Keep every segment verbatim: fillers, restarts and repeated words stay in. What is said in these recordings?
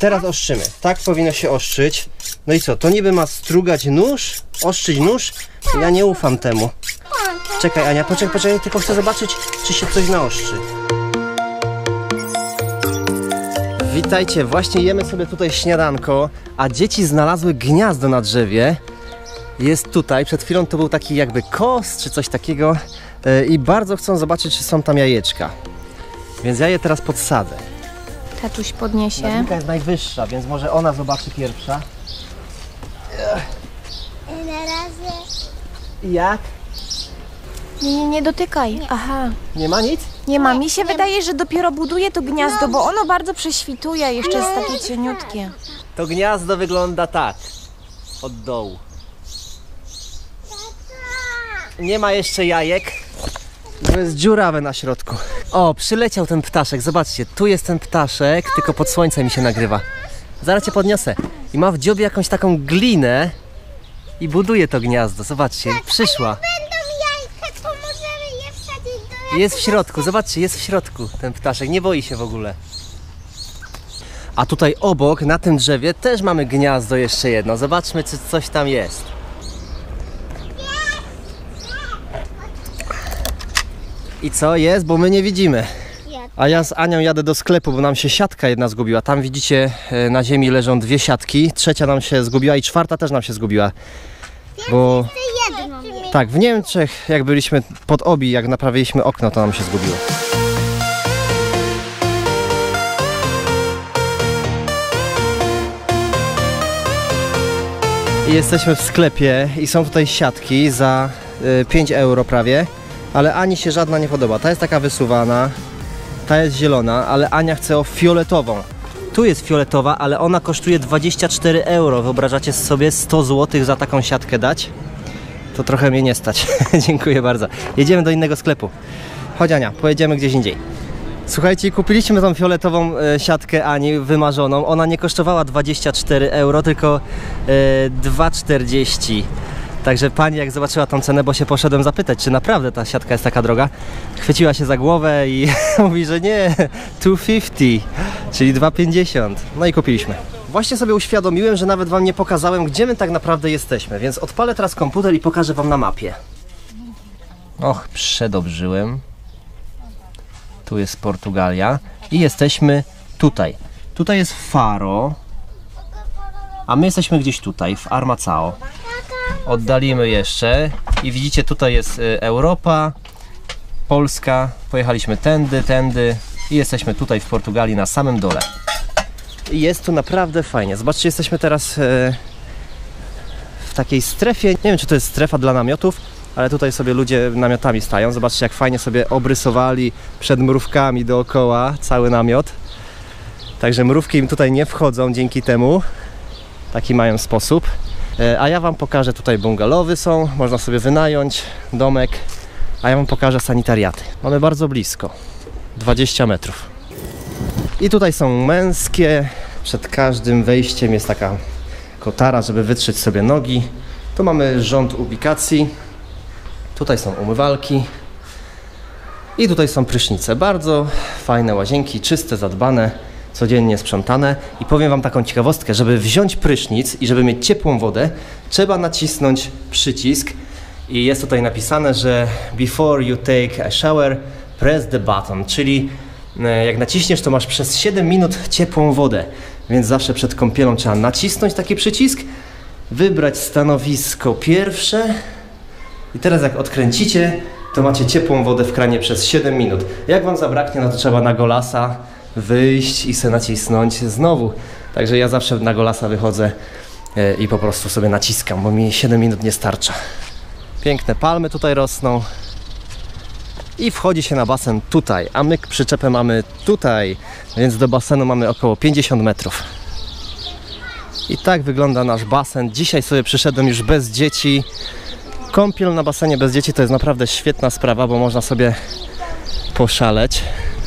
Teraz ostrzymy. Tak powinno się ostrzyć. No i co? To niby ma strugać nóż? Ostrzyć nóż? Ja nie ufam temu. Czekaj, Ania, poczekaj, poczekaj, tylko chcę zobaczyć, czy się coś naostrzy. Witajcie, właśnie jemy sobie tutaj śniadanko, a dzieci znalazły gniazdo na drzewie. Jest tutaj, przed chwilą to był taki jakby kos, czy coś takiego i bardzo chcą zobaczyć, czy są tam jajeczka. Więc ja je teraz podsadzę. Tatuś podniesie. Nadinka jest najwyższa, więc może ona zobaczy pierwsza. Na razie. Jak? Nie, nie, nie dotykaj. Aha. Nie ma nic? Nie ma. Mi się wydaje, że dopiero buduje to gniazdo, bo ono bardzo prześwituje. Jeszcze jest takie cieniutkie. To gniazdo wygląda tak. Od dołu. Nie ma jeszcze jajek. To jest dziurawe na środku. O, przyleciał ten ptaszek. Zobaczcie, tu jest ten ptaszek, tylko pod słońcem mi się nagrywa. Zaraz cię podniosę. I ma w dziobie jakąś taką glinę i buduje to gniazdo. Zobaczcie, przyszła. Jest w środku, zobaczcie, jest w środku ten ptaszek, nie boi się w ogóle. A tutaj obok, na tym drzewie, też mamy gniazdo jeszcze jedno. Zobaczmy, czy coś tam jest. I co jest? Bo my nie widzimy. A ja z Anią jadę do sklepu, bo nam się siatka jedna zgubiła. Tam widzicie, na ziemi leżą dwie siatki. Trzecia nam się zgubiła i czwarta też nam się zgubiła. Bo... Tak, w Niemczech, jak byliśmy pod Obi, jak naprawiliśmy okno, to nam się zgubiło. I jesteśmy w sklepie i są tutaj siatki za y, pięć euro prawie, ale Ani się żadna nie podoba. Ta jest taka wysuwana, ta jest zielona, ale Ania chce o fioletową. Tu jest fioletowa, ale ona kosztuje dwadzieścia cztery euro. Wyobrażacie sobie sto złotych za taką siatkę dać? To trochę mnie nie stać. Dziękuję bardzo. Jedziemy do innego sklepu. Chodź Ania, pojedziemy gdzieś indziej. Słuchajcie, kupiliśmy tą fioletową e, siatkę Ani, wymarzoną. Ona nie kosztowała dwadzieścia cztery euro, tylko e, dwa czterdzieści. Także pani jak zobaczyła tą cenę, bo się poszedłem zapytać, czy naprawdę ta siatka jest taka droga, chwyciła się za głowę i mówi, że nie, dwa pięćdziesiąt, czyli dwa pięćdziesiąt. No i kupiliśmy. Właśnie sobie uświadomiłem, że nawet wam nie pokazałem, gdzie my tak naprawdę jesteśmy, więc odpalę teraz komputer i pokażę wam na mapie. Och, przedobrzyłem. Tu jest Portugalia i jesteśmy tutaj. Tutaj jest Faro, a my jesteśmy gdzieś tutaj, w Armacao. Oddalimy jeszcze i widzicie, tutaj jest Europa, Polska. Pojechaliśmy tędy, tędy i jesteśmy tutaj w Portugalii na samym dole. I jest tu naprawdę fajnie. Zobaczcie, jesteśmy teraz w takiej strefie. Nie wiem, czy to jest strefa dla namiotów, ale tutaj sobie ludzie namiotami stają. Zobaczcie, jak fajnie sobie obrysowali przed mrówkami dookoła cały namiot. Także mrówki im tutaj nie wchodzą dzięki temu. Taki mają sposób. A ja wam pokażę, tutaj bungalowy są, można sobie wynająć domek. A ja wam pokażę sanitariaty. Mamy bardzo blisko, dwadzieścia metrów. I tutaj są męskie. Przed każdym wejściem jest taka kotara, żeby wytrzeć sobie nogi. Tu mamy rząd ubikacji. Tutaj są umywalki. I tutaj są prysznice. Bardzo fajne łazienki, czyste, zadbane, codziennie sprzątane. I powiem wam taką ciekawostkę, żeby wziąć prysznic i żeby mieć ciepłą wodę, trzeba nacisnąć przycisk. I jest tutaj napisane, że before you take a shower, press the button. Czyli jak naciśniesz, to masz przez siedem minut ciepłą wodę. Więc zawsze przed kąpielą trzeba nacisnąć taki przycisk, wybrać stanowisko pierwsze. I teraz jak odkręcicie, to macie ciepłą wodę w kranie przez siedem minut. Jak wam zabraknie, no to trzeba na golasa wyjść i sobie nacisnąć znowu. Także ja zawsze na golasa wychodzę i po prostu sobie naciskam, bo mi siedem minut nie starcza. Piękne palmy tutaj rosną. I wchodzi się na basen tutaj, a my przyczepę mamy tutaj, więc do basenu mamy około pięćdziesiąt metrów. I tak wygląda nasz basen. Dzisiaj sobie przyszedłem już bez dzieci. Kąpiel na basenie bez dzieci to jest naprawdę świetna sprawa, bo można sobie poszaleć.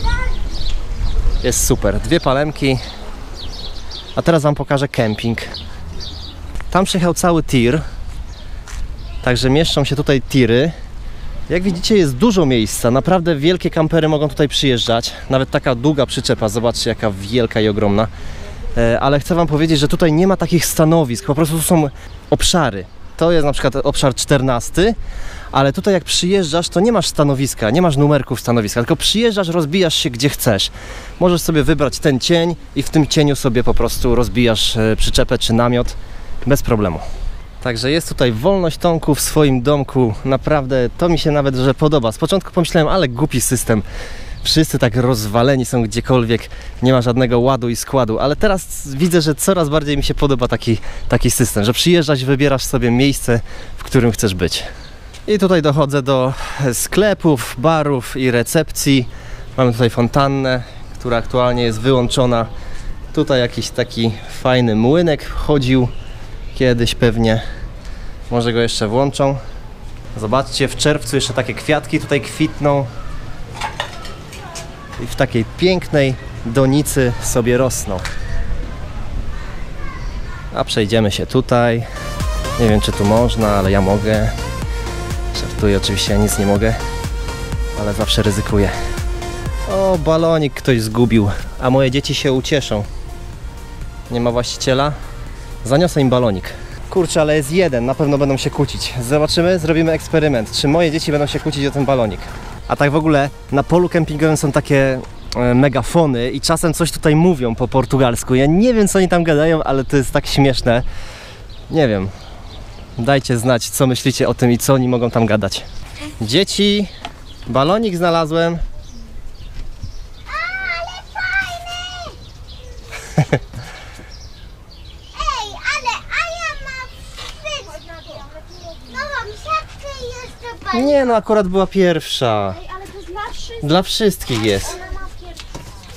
Jest super. Dwie palemki. A teraz wam pokażę kemping. Tam przyjechał cały tir. Także mieszczą się tutaj tiry. Jak widzicie, jest dużo miejsca. Naprawdę wielkie kampery mogą tutaj przyjeżdżać. Nawet taka długa przyczepa. Zobaczcie, jaka wielka i ogromna. ale chcę wam powiedzieć, że tutaj nie ma takich stanowisk, po prostu to są obszary. To jest na przykład obszar czternasty, ale tutaj jak przyjeżdżasz, to nie masz stanowiska, nie masz numerków stanowiska, tylko przyjeżdżasz, rozbijasz się gdzie chcesz. Możesz sobie wybrać ten cień i w tym cieniu sobie po prostu rozbijasz przyczepę czy namiot bez problemu. Także jest tutaj wolność Tomku w swoim domku, naprawdę to mi się nawet że podoba. Z początku pomyślałem, ale głupi system, wszyscy tak rozwaleni są gdziekolwiek, nie ma żadnego ładu i składu, ale teraz widzę, że coraz bardziej mi się podoba taki, taki system, że przyjeżdżasz, wybierasz sobie miejsce, w którym chcesz być. I tutaj dochodzę do sklepów, barów i recepcji. Mamy tutaj fontannę, która aktualnie jest wyłączona. Tutaj jakiś taki fajny młynek chodził kiedyś pewnie. Może go jeszcze włączą. Zobaczcie, w czerwcu jeszcze takie kwiatki tutaj kwitną. I w takiej pięknej donicy sobie rosną. A przejdziemy się tutaj. Nie wiem, czy tu można, ale ja mogę. Żartuję, oczywiście ja nic nie mogę, ale zawsze ryzykuję. O, balonik ktoś zgubił, a moje dzieci się ucieszą. Nie ma właściciela? Zaniosę im balonik. Kurczę, ale jest jeden, na pewno będą się kłócić. Zobaczymy, zrobimy eksperyment, czy moje dzieci będą się kłócić o ten balonik. A tak w ogóle na polu kempingowym są takie e, megafony i czasem coś tutaj mówią po portugalsku. Ja nie wiem, co oni tam gadają, ale to jest tak śmieszne. Nie wiem. Dajcie znać, co myślicie o tym i co oni mogą tam gadać. Dzieci, balonik znalazłem. Ale fajny! Ej, ale a ja mam wszystkie. No mam siatkę i jeszcze balonik. Nie no, akurat była pierwsza. Ej, ale to jest dla wszystkich. Dla wszystkich jest. Ona ma pierwszą.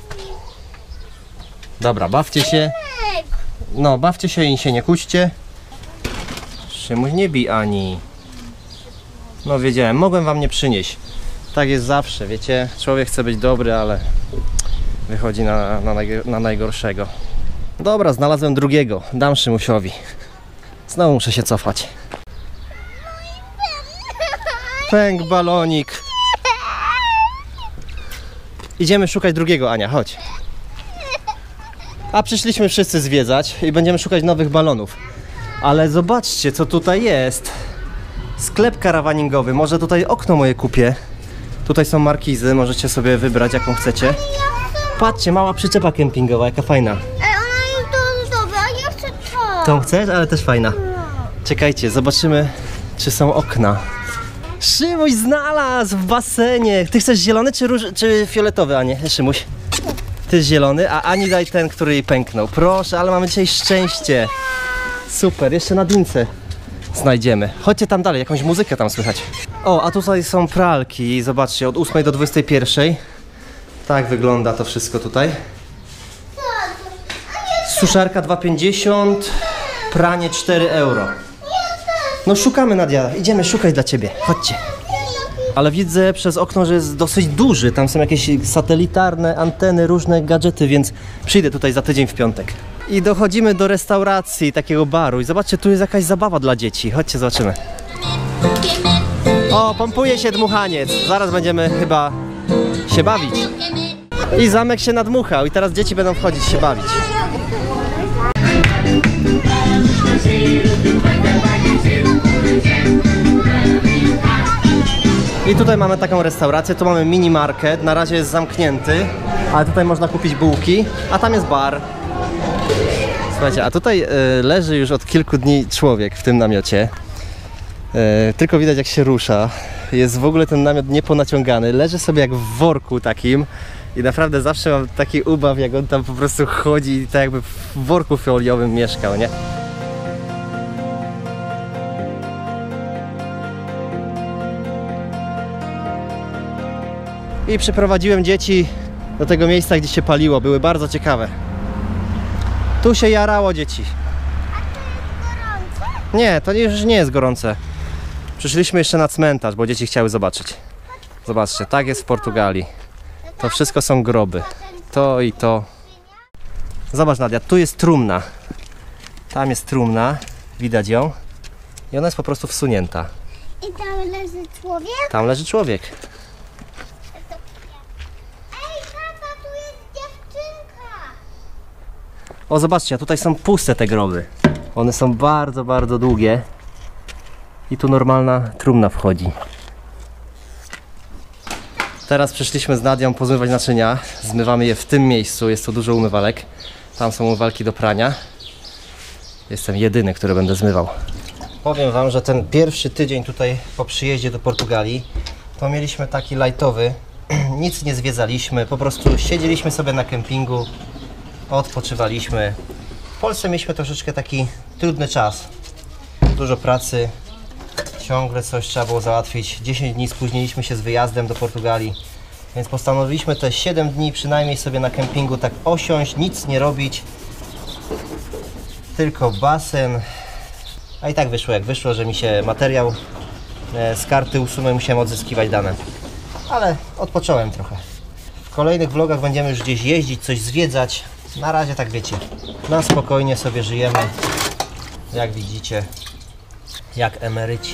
Dobra, bawcie się. No, bawcie się i się nie kłóćcie. Szymuś, nie bij Ani. No wiedziałem, mogłem wam nie przynieść. Tak jest zawsze, wiecie. Człowiek chce być dobry, ale wychodzi na, na, na najgorszego. Dobra, znalazłem drugiego. Dam Szymusiowi. Znowu muszę się cofać. Pęk, balonik. Idziemy szukać drugiego, Ania, chodź. A przyszliśmy wszyscy zwiedzać i będziemy szukać nowych balonów. Ale zobaczcie, co tutaj jest. Sklep karawaningowy. Może tutaj okno moje kupię. Tutaj są markizy, możecie sobie wybrać jaką chcecie. Patrzcie, mała przyczepa kempingowa, jaka fajna. Ej, ona jest do dobra, a ja chcę to. Tą chcesz? Ale też fajna. Czekajcie, zobaczymy, czy są okna. Szymuś znalazł w basenie. Ty chcesz zielony czy, róż czy fioletowy, Anie? Szymuś. Ty zielony, a Ani daj ten, który jej pęknął. Proszę, ale mamy dzisiaj szczęście. Super, jeszcze na dince znajdziemy. Chodźcie tam dalej, jakąś muzykę tam słychać. O, a tutaj są pralki. Zobaczcie, od ósmej do dwudziestej pierwszej. Tak wygląda to wszystko tutaj. Suszarka dwa pięćdziesiąt, pranie cztery euro. No szukamy, Nadia, idziemy szukać dla ciebie. Chodźcie. Ale widzę przez okno, że jest dosyć duży. Tam są jakieś satelitarne anteny, różne gadżety, więc przyjdę tutaj za tydzień w piątek. I dochodzimy do restauracji, takiego baru. I zobaczcie, tu jest jakaś zabawa dla dzieci. Chodźcie, zobaczymy. O, pompuje się dmuchaniec. Zaraz będziemy chyba się bawić. I zamek się nadmuchał i teraz dzieci będą wchodzić się bawić. I tutaj mamy taką restaurację, tu mamy mini market, na razie jest zamknięty, ale tutaj można kupić bułki, a tam jest bar. Słuchajcie, a tutaj y, leży już od kilku dni człowiek w tym namiocie. Y, tylko widać jak się rusza. Jest w ogóle ten namiot nieponaciągany, leży sobie jak w worku takim i naprawdę zawsze mam taki ubaw, jak on tam po prostu chodzi i tak jakby w worku foliowym mieszkał, nie? I przyprowadziłem dzieci do tego miejsca, gdzie się paliło. Były bardzo ciekawe. Tu się jarało dzieci. Nie, to już nie jest gorące. Przyszliśmy jeszcze na cmentarz, bo dzieci chciały zobaczyć. Zobaczcie, tak jest w Portugalii. To wszystko są groby. To i to. Zobacz, Nadia, tu jest trumna. Tam jest trumna. Widać ją. I ona jest po prostu wsunięta. I tam leży człowiek? Tam leży człowiek. Ej, tata, tu jest dziewczynka. O, zobaczcie, a tutaj są puste te groby. One są bardzo, bardzo długie. I tu normalna trumna wchodzi. Teraz przyszliśmy z Nadią pozmywać naczynia. Zmywamy je w tym miejscu, jest tu dużo umywalek. Tam są umywalki do prania. Jestem jedyny, który będę zmywał. Powiem wam, że ten pierwszy tydzień tutaj po przyjeździe do Portugalii to mieliśmy taki lightowy. Nic nie zwiedzaliśmy, po prostu siedzieliśmy sobie na kempingu, odpoczywaliśmy. W Polsce mieliśmy troszeczkę taki trudny czas. Dużo pracy, ciągle coś trzeba było załatwić. dziesięć dni spóźniliśmy się z wyjazdem do Portugalii, więc postanowiliśmy te siedem dni przynajmniej sobie na kempingu tak osiąść, nic nie robić. Tylko basen. A i tak wyszło jak wyszło, że mi się materiał z karty usunął i musiałem odzyskiwać dane. Ale odpocząłem trochę. W kolejnych vlogach będziemy już gdzieś jeździć, coś zwiedzać. Na razie tak wiecie, na spokojnie sobie żyjemy. Jak widzicie, jak emeryci.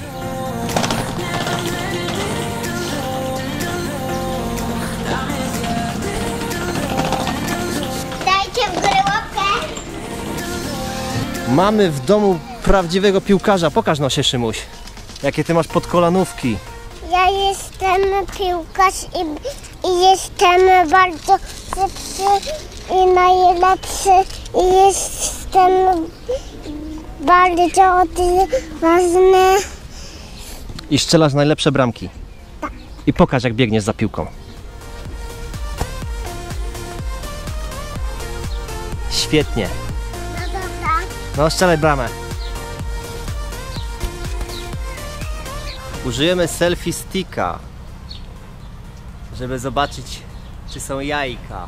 Dajcie w górę łapkę. Mamy w domu prawdziwego piłkarza. Pokaż no się, Szymuś. Jakie ty masz podkolanówki. Ja jestem piłkarz i, i jestem bardzo lepszy i najlepszy i jestem bardzo odważny. I strzelasz najlepsze bramki. I pokaż, jak biegniesz za piłką. Świetnie. No dobra. No, strzelaj bramę. Użyjemy selfie sticka, żeby zobaczyć, czy są jajka.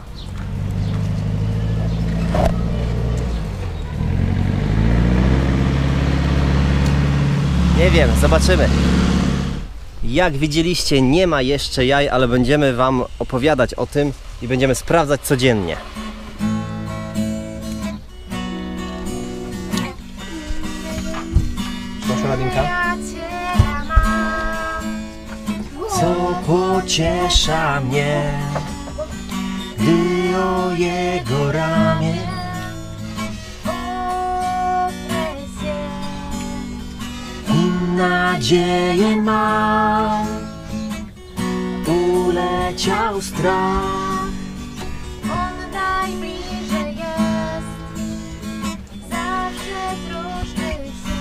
Nie wiem, zobaczymy. Jak widzieliście, nie ma jeszcze jaj, ale będziemy wam opowiadać o tym i będziemy sprawdzać codziennie. Proszę, Radinka. Co pociesza mnie, gdy o jego ramię i nadzieję mam, uleciał strach. On najbliżej jest, zawsze troszczy się.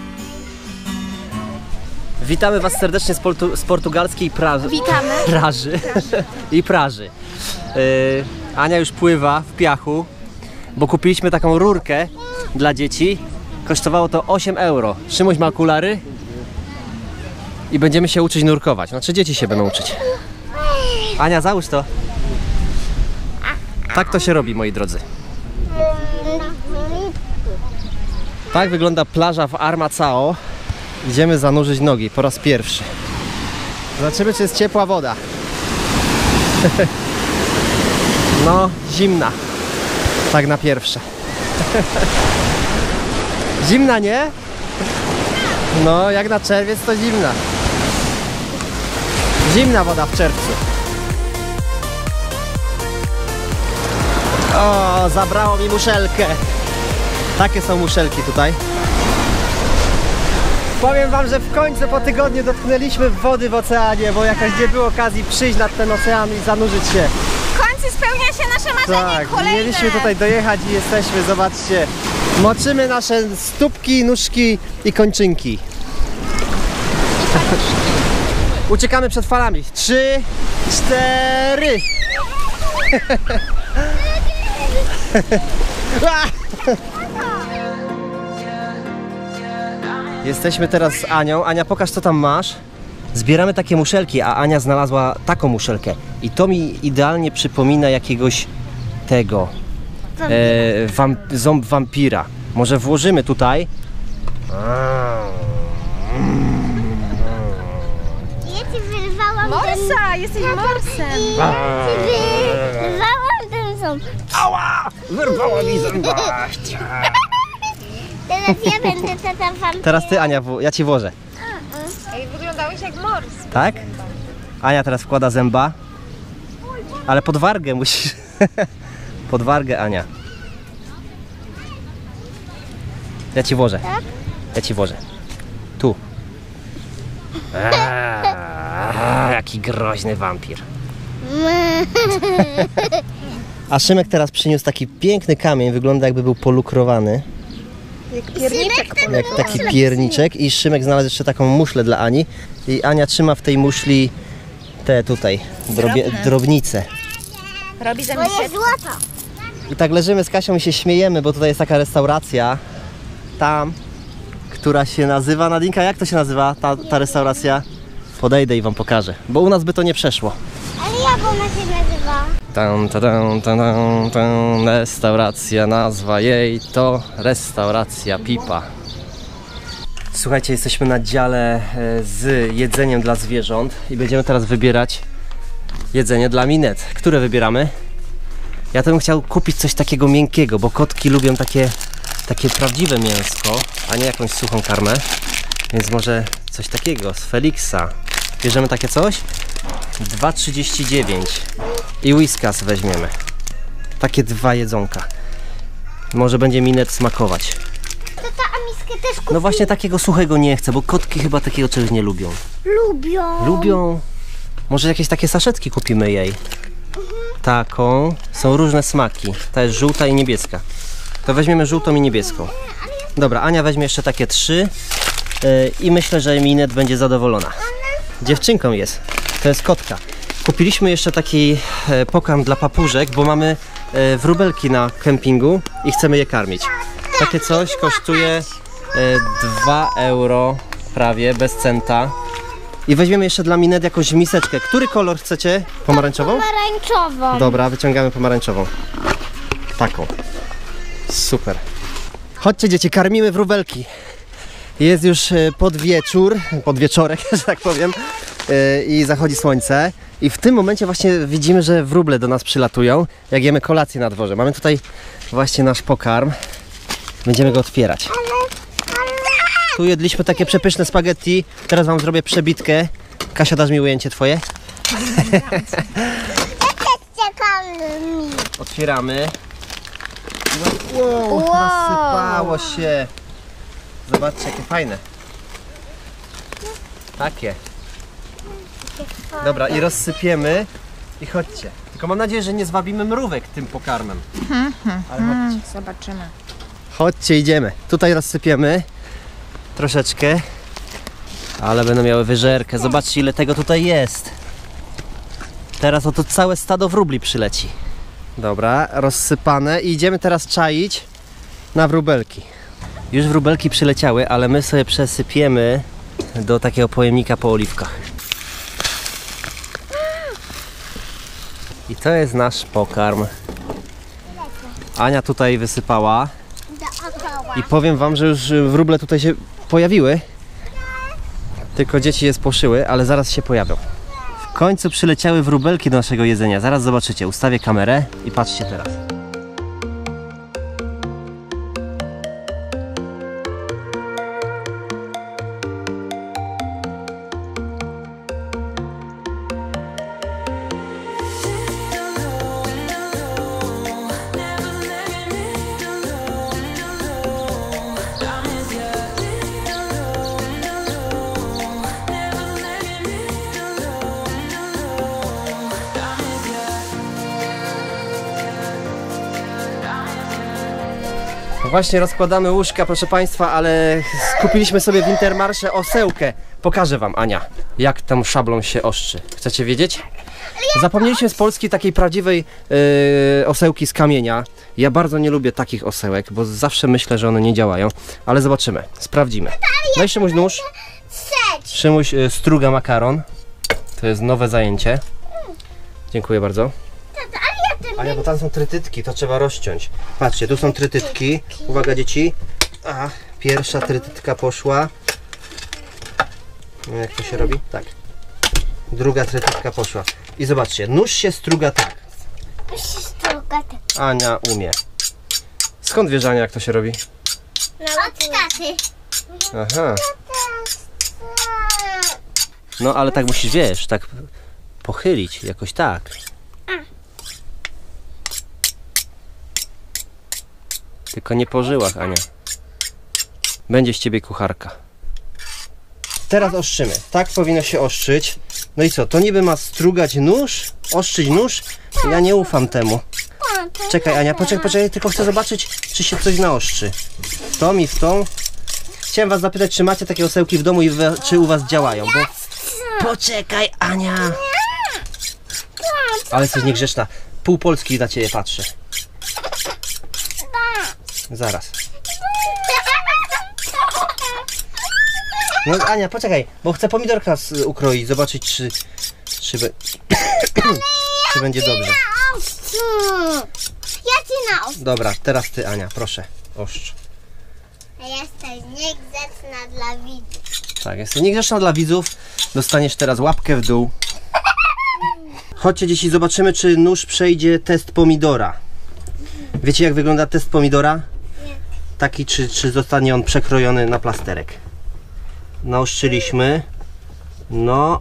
Witamy was serdecznie z, portu z portugalskiej pra Witamy. praży i praży. Yy, Ania już pływa w piachu, bo kupiliśmy taką rurkę dla dzieci. Kosztowało to osiem euro. Szymuś ma okulary i będziemy się uczyć nurkować. Znaczy dzieci się będą uczyć. Ania, załóż to. Tak to się robi, moi drodzy. Tak wygląda plaża w Armacao. Idziemy zanurzyć nogi po raz pierwszy. Zobaczymy, czy jest ciepła woda. No, zimna. Tak na pierwsze. Zimna, nie? No, jak na czerwiec to zimna. Zimna woda w czerwcu. O, zabrało mi muszelkę. Takie są muszelki tutaj. Powiem wam, że w końcu po tygodniu dotknęliśmy wody w oceanie, bo jakoś nie było okazji przyjść nad ten ocean i zanurzyć się. W końcu spełnia się nasze marzenie Tak, kolejne. mieliśmy tutaj dojechać i jesteśmy, zobaczcie. Moczymy nasze stópki, nóżki i kończynki. Uciekamy przed falami. Trzy, cztery. Jesteśmy teraz z Anią. Ania, pokaż, co tam masz. Zbieramy takie muszelki, a Ania znalazła taką muszelkę. I to mi idealnie przypomina jakiegoś tego e, wam, ząb wampira. Może włożymy tutaj. Ja ci wyrwałam ten... Morsa, jesteś morsem. I ja ci wyrwałam ten ząb. Ała! Wyrwała mi zęba! Teraz ja będę tata wampir. Teraz ty, Ania, w- ja ci włożę. Ej, wyglądałeś jak mors. Tak? Ania teraz wkłada zęba. Ale pod wargę musisz. Pod wargę, Ania. Ja ci włożę. Ja ci włożę. Tu. Eee, jaki groźny wampir. A Szymek teraz przyniósł taki piękny kamień, wygląda jakby był polukrowany. Jak pierniczek. Jak taki pierniczek. I Szymek znalazł jeszcze taką muszlę dla Ani. I Ania trzyma w tej muszli te tutaj drobie, drobnice. Robi To zamiast jest złoto. I tak leżymy z Kasią i się śmiejemy, bo tutaj jest taka restauracja tam, która się nazywa, Nadinka, jak to się nazywa ta, ta restauracja? Podejdę i wam pokażę, bo u nas by to nie przeszło. Ale jak ona się nazywa? Tam, ta, tam, ta, tam, tam, restauracja, nazwa jej to restauracja Pipa. Słuchajcie, jesteśmy na dziale e, z jedzeniem dla zwierząt i będziemy teraz wybierać jedzenie dla Minet. Które wybieramy? Ja to bym chciał kupić coś takiego miękkiego, bo kotki lubią takie, takie prawdziwe mięsko, a nie jakąś suchą karmę. Więc może coś takiego z Felixa. Bierzemy takie coś? dwa trzydzieści dziewięć. I Whiskas weźmiemy. Takie dwa jedzonka. Może będzie Minet smakować. To ta miskę też kupi. No właśnie takiego suchego nie chcę, bo kotki chyba takiego czegoś nie lubią. Lubią. Lubią. Może jakieś takie saszetki kupimy jej. Taką. Są różne smaki. Ta jest żółta i niebieska. To weźmiemy żółtą i niebieską. Dobra, Ania weźmie jeszcze takie trzy. Yy, I myślę, że Minet będzie zadowolona. Dziewczynką jest. To jest kotka. Kupiliśmy jeszcze taki e, pokarm dla papużek, bo mamy e, wróbelki na kempingu i chcemy je karmić. Takie coś kosztuje e, dwa euro prawie, bez centa. I weźmiemy jeszcze dla Minet jakąś miseczkę. Który kolor chcecie? Pomarańczową? Pomarańczową. Dobra, wyciągamy pomarańczową. Taką. Super. Chodźcie dzieci, karmimy wróbelki. Jest już e, podwieczór, podwieczorek, że tak powiem. I zachodzi słońce i w tym momencie właśnie widzimy, że wróble do nas przylatują, jak jemy kolację na dworze. Mamy tutaj właśnie nasz pokarm. Będziemy go otwierać. Tu jedliśmy takie przepyszne spaghetti. Teraz wam zrobię przebitkę. Kasia, dasz mi ujęcie twoje? Czekamy mi. Otwieramy. Wow, nasypało się. Zobaczcie, jakie fajne. Takie. Dobra, i rozsypiemy i chodźcie. Tylko mam nadzieję, że nie zwabimy mrówek tym pokarmem. Ale chodźcie. Zobaczymy. Chodźcie, idziemy. Tutaj rozsypiemy troszeczkę, ale będą miały wyżerkę. Zobaczcie, ile tego tutaj jest. Teraz oto całe stado wróbli przyleci. Dobra, rozsypane i idziemy teraz czaić na wróbelki. Już wróbelki przyleciały, ale my sobie przesypiemy do takiego pojemnika po oliwkach. I to jest nasz pokarm. Ania tutaj wysypała. Dookoła. I powiem wam, że już wróble tutaj się pojawiły. Tylko dzieci je spłoszyły, ale zaraz się pojawią. W końcu przyleciały wróbelki do naszego jedzenia. Zaraz zobaczycie. Ustawię kamerę i patrzcie teraz. Właśnie rozkładamy łóżka, proszę Państwa, ale kupiliśmy sobie w Intermarché osełkę. Pokażę Wam, Ania, jak tam szablą się ostrzy. Chcecie wiedzieć? Zapomnieliśmy z Polski takiej prawdziwej yy, osełki z kamienia. Ja bardzo nie lubię takich osełek, bo zawsze myślę, że one nie działają. Ale zobaczymy, sprawdzimy. Daj Szymuś nóż. Szymuś yy, struga makaron. To jest nowe zajęcie. Dziękuję bardzo. Ania, bo tam są trytytki, to trzeba rozciąć. Patrzcie, tu są trytytki. Uwaga dzieci. A, pierwsza trytytka poszła. Jak to się robi? Tak. Druga trytytka poszła. I zobaczcie, nóż się struga tak. Ania umie. Skąd wiesz, Ania, jak to się robi? Od taty. Aha. No ale tak musisz, wiesz, tak pochylić, jakoś tak. Tylko nie po żyłach, Ania. Będzie z ciebie kucharka. Teraz ostrzymy. Tak powinno się ostrzyć. No i co? To niby ma strugać nóż? Ostrzyć nóż? Ja nie ufam temu. Czekaj, Ania, poczekaj, poczekaj, tylko chcę zobaczyć, czy się coś naostrzy. W tą i w tą. Chciałem was zapytać, czy macie takie osełki w domu i we, czy u was działają, bo... Poczekaj, Ania! Ale jesteś niegrzeczna. Pół Polski na ciebie patrzy. Zaraz. No Ania, poczekaj, bo chcę pomidorka z- ukroić, zobaczyć, czy... Czy, be... czy będzie dobrze. Ja ci na ostro. Dobra, teraz ty, Ania, proszę, ostrz. Jesteś niegrzeczna dla widzów. Tak, jesteś niegrzeczna dla widzów. Dostaniesz teraz łapkę w dół. Chodźcie dzieci, zobaczymy, czy nóż przejdzie test pomidora. Wiecie, jak wygląda test pomidora? Nie. Taki, czy, czy zostanie on przekrojony na plasterek. Naostrzyliśmy. No.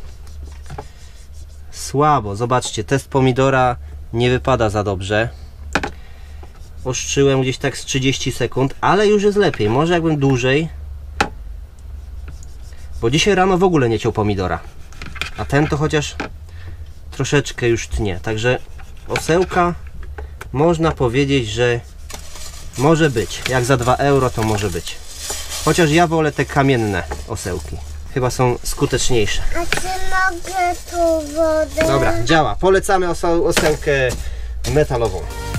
Słabo, zobaczcie, test pomidora nie wypada za dobrze. Ostrzyłem gdzieś tak z trzydzieści sekund, ale już jest lepiej. Może jakbym dłużej. Bo dzisiaj rano w ogóle nie ciął pomidora. A ten to chociaż troszeczkę już tnie. Także osełka można powiedzieć, że może być. Jak za dwa euro to może być. Chociaż ja wolę te kamienne osełki. Chyba są skuteczniejsze. A czy mogę tu wodę? Dobra, działa. Polecamy oseł- osełkę metalową.